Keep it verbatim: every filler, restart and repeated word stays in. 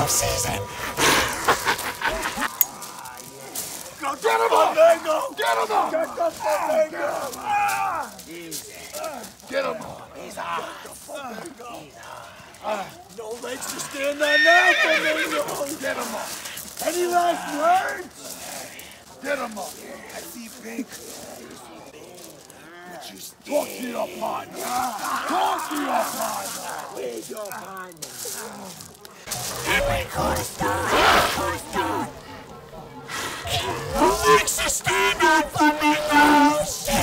season. Go get him up! Flamingo! Get him up! Get the Flamingo! Get him up! He's hot. Get the Flamingo! No legs to stand on now, Flamingo! Get him up! Any last words? Get him up! I see pink. Just talk to your partner. Talk to your partner. Where's your partner? Every course done. Who likes to stand on Flamingos?